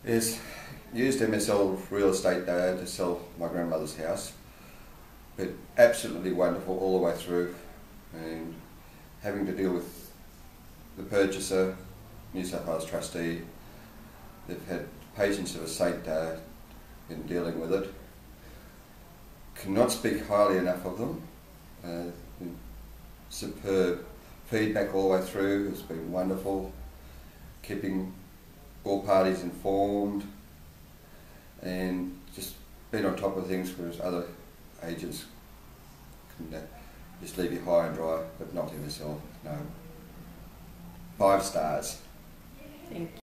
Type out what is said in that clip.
Yes, used MSL real estate there to sell my grandmother's house, but absolutely wonderful all the way through, and having to deal with the purchaser, New South Wales trustee, they've had patience of a saint in dealing with it. Cannot speak highly enough of them. Superb feedback all the way through has been wonderful, keeping all parties informed and just being on top of things, whereas other agents can just leave you high and dry, but not MSL, no. 5 stars. Thank you.